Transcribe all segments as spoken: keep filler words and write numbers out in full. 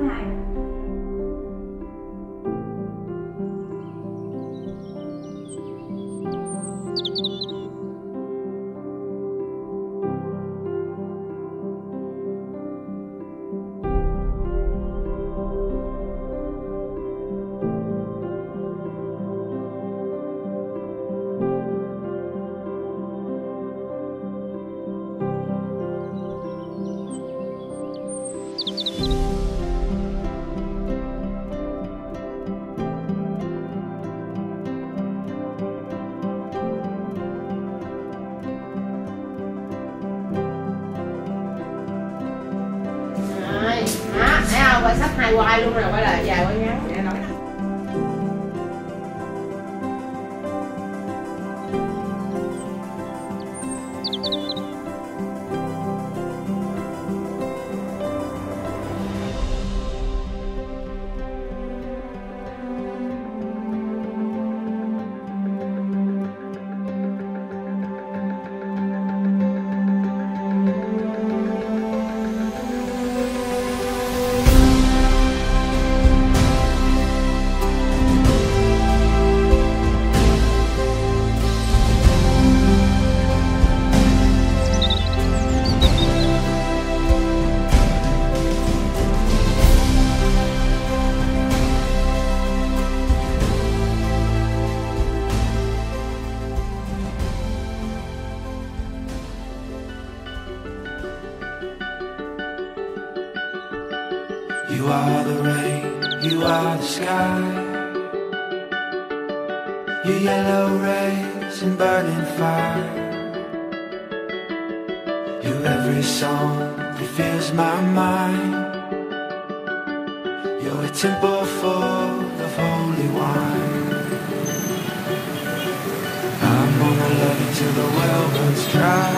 hai. Đó, thấy không? Quay sắp hai quay luôn rồi, quay lại dài quay ngắn để nói. You are the rain, you are the sky. Your yellow rays and burning fire. You're every song that fills my mind. You're a temple full of holy wine. I'm gonna love you till the well runs dry.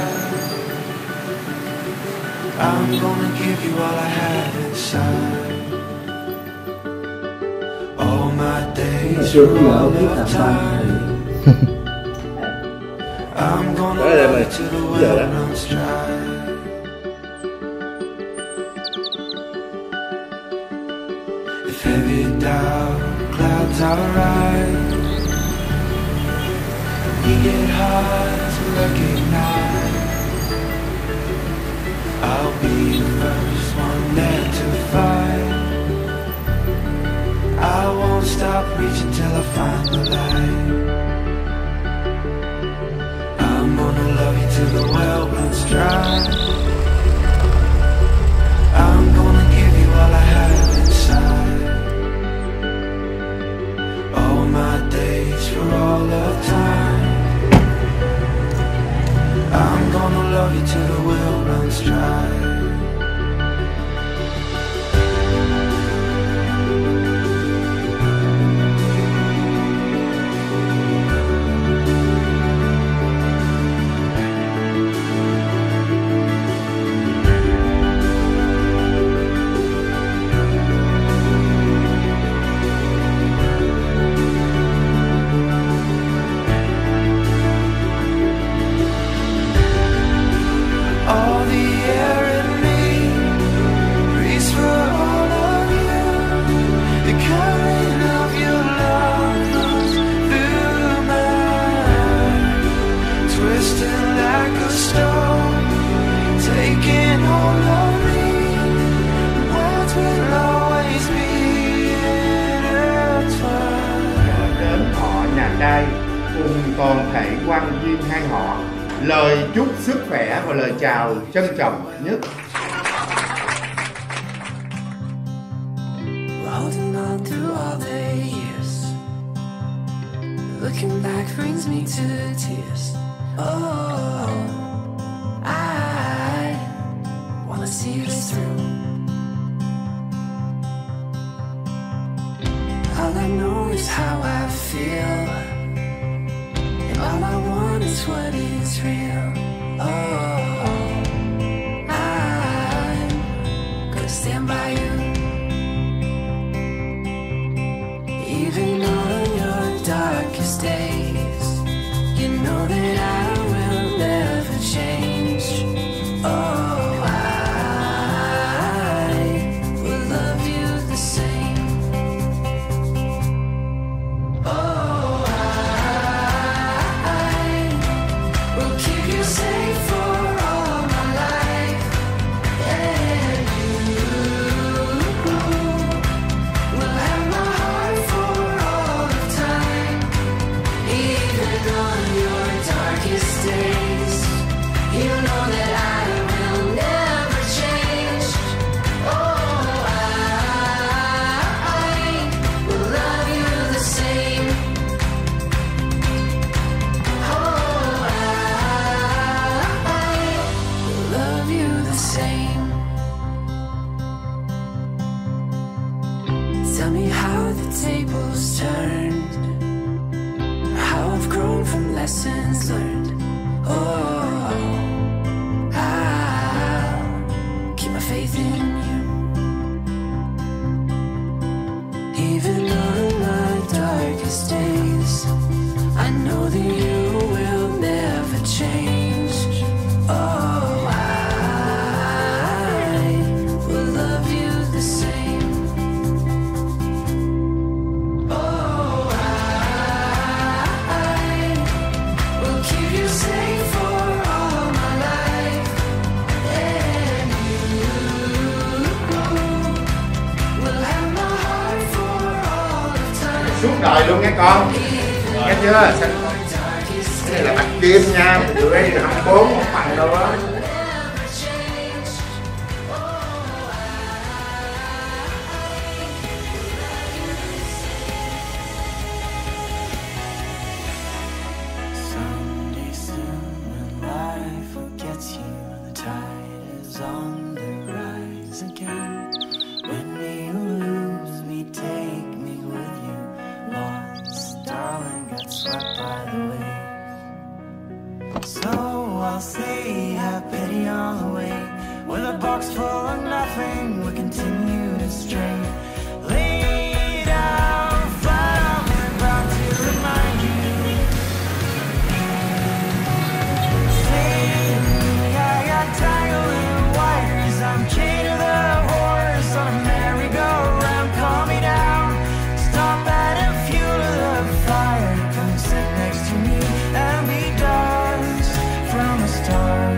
I'm gonna give you all I have inside. All my days for all of time. I'm gonna love you till the well runs dry. If heavy dark clouds are right, we get hard to recognize. I'll be the first one there to fight. I won't stop reaching till I find the light. I'm gonna love you till the well runs dry. I'm gonna give you all I have inside. All my days for all of time. I'm gonna love you till the well runs dry. All the air in me breathes for all of you. The current of your love runs through mine, twisting like a storm, taking hold of me. Words will always be intertwined. Đến họ nhà trai cùng toàn thể quan viên hai họ, lời chúc sức khỏe và lời chào trân trọng nhất. Holding on through all the years, looking back brings me to tears. Oh, I wanna see this through. All I know is how I feel, and all I want is what is real. Oh, I'm gonna stand by you, even on your darkest days. You know that I will never change. Oh, I will love you Tell me how the tables turned, how I've grown from lessons learned. Oh, I'll keep my faith in you. Even on my darkest days, I know that you will never change. Oh, I will love you the same. Oh, I will keep you safe for all my life. And you will have my heart for all of time. Suốt đời luôn nghe con. Nghe chưa? Cái này là bạch kim nha, tụi đây là hai mươi bốn một bằng đâu á. Someday soon when life forgets you, the tide is on the rise again. When you lose me, take me with you. Lost, darling, got swept by the wave. So I'll say, have pity on the way. With a box full of nothing, we continue to stray. Lay down flat, I'm about to remind you. Save me, I got tangled in wires. I'm chained to the horse on a merry-go-round. Calm me down, stop at and fuel the fire. Come sit next to me and be dust from the start.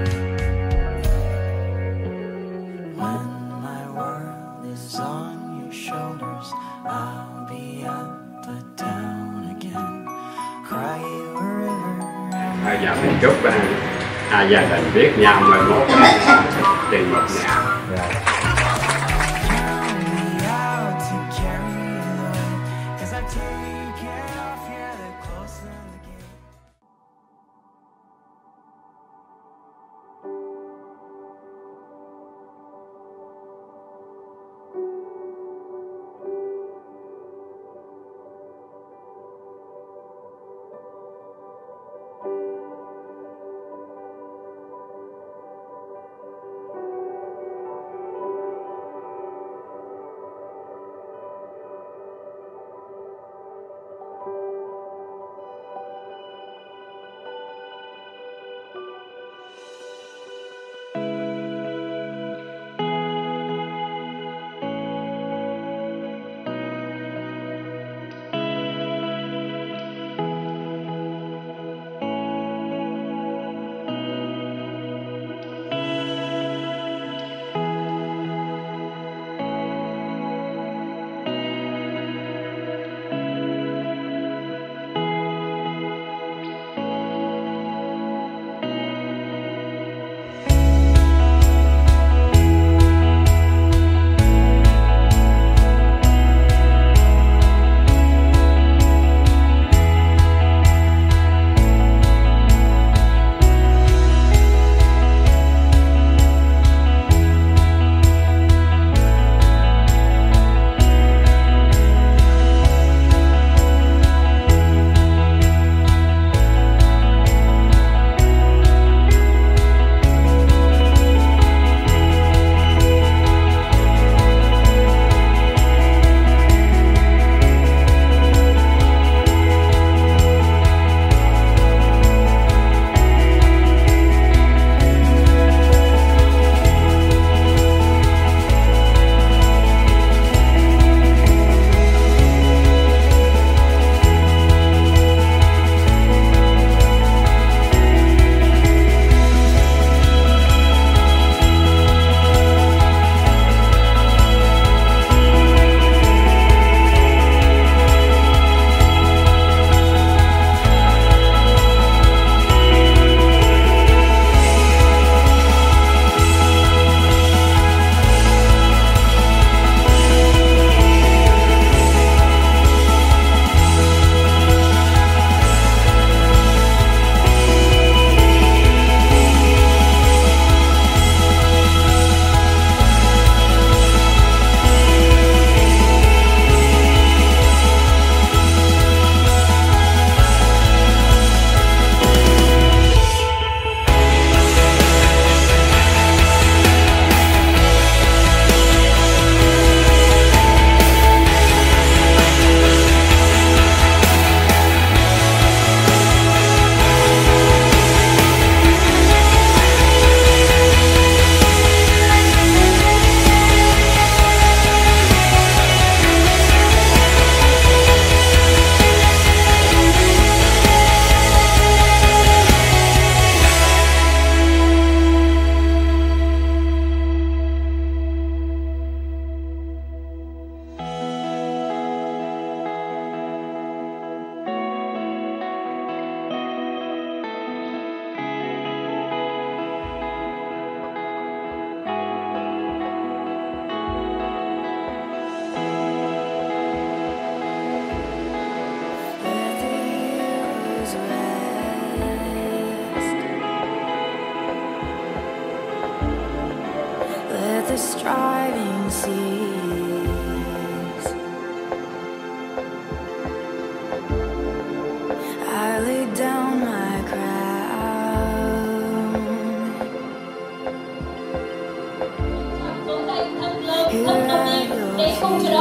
When my world is on your shoulders, I'll be up but down again. Cry you a river. Bây giờ mình chúc uh, hai gia đình biết nhau mười một tiền một nhà. Count me out to carry the load, 'cause I take it off, yeah, they're closing the gate.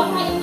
hay